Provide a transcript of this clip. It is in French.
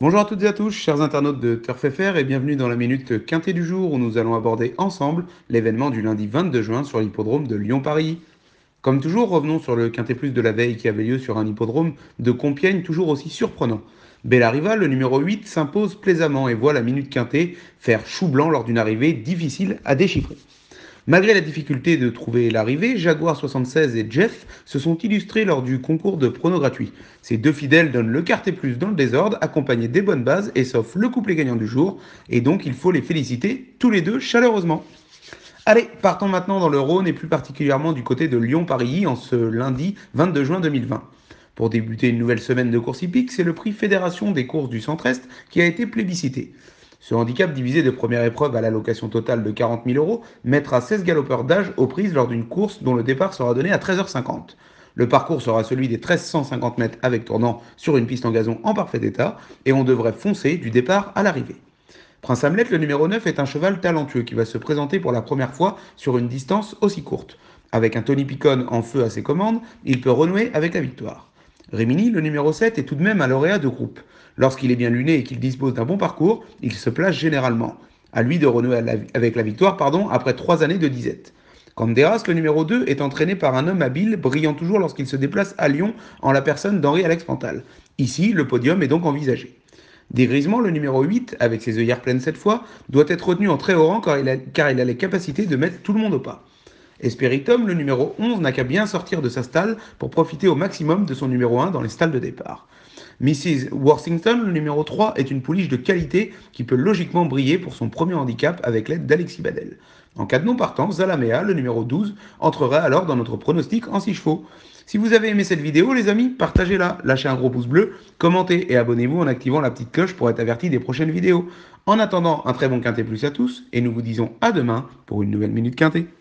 Bonjour à toutes et à tous, chers internautes de Turf FR, et bienvenue dans la minute quintée du jour où nous allons aborder ensemble l'événement du lundi 22 juin sur l'hippodrome de Lyon-Paris. Comme toujours, revenons sur le quintet plus de la veille qui avait lieu sur un hippodrome de Compiègne toujours aussi surprenant. Bellariva, le numéro 8, s'impose plaisamment et voit la minute quintée faire chou blanc lors d'une arrivée difficile à déchiffrer. Malgré la difficulté de trouver l'arrivée, Jaguar 76 et Jeff se sont illustrés lors du concours de pronos gratuit. Ces deux fidèles donnent le quartet plus dans le désordre, accompagnés des bonnes bases et s'offrent le couplet gagnant du jour, et donc il faut les féliciter tous les deux chaleureusement. Allez, partons maintenant dans le Rhône et plus particulièrement du côté de Lyon-Paris en ce lundi 22 juin 2020. Pour débuter une nouvelle semaine de course hippique, c'est le prix Fédération des courses du Centre-Est qui a été plébiscité. Ce handicap divisé de première épreuve à l'allocation totale de 40 000 euros mettra 16 galopeurs d'âge aux prises lors d'une course dont le départ sera donné à 13h50. Le parcours sera celui des 1350 mètres avec tournant sur une piste en gazon en parfait état et on devrait foncer du départ à l'arrivée. Prince Hamlet, le numéro 9, est un cheval talentueux qui va se présenter pour la première fois sur une distance aussi courte. Avec un Tony Picon en feu à ses commandes, il peut renouer avec la victoire. Rimini, le numéro 7, est tout de même un lauréat de groupe. Lorsqu'il est bien luné et qu'il dispose d'un bon parcours, il se place généralement. À lui de renouer avec la victoire après 3 années de disette. Canderas, le numéro 2, est entraîné par un homme habile, brillant toujours lorsqu'il se déplace à Lyon en la personne d'Henri-Alex Pantal. Ici, le podium est donc envisagé. Dégrisement, le numéro 8, avec ses œillères pleines cette fois, doit être retenu en très haut rang car il a les capacités de mettre tout le monde au pas. Esperitum, le numéro 11, n'a qu'à bien sortir de sa stalle pour profiter au maximum de son numéro 1 dans les stalles de départ. Mrs. Worthington, le numéro 3, est une pouliche de qualité qui peut logiquement briller pour son premier handicap avec l'aide d'Alexis Badel. En cas de non partant, Zalamea, le numéro 12, entrera alors dans notre pronostic en 6 chevaux. Si vous avez aimé cette vidéo, les amis, partagez-la, lâchez un gros pouce bleu, commentez et abonnez-vous en activant la petite cloche pour être averti des prochaines vidéos. En attendant, un très bon quintet plus à tous, et nous vous disons à demain pour une nouvelle Minute Quintet.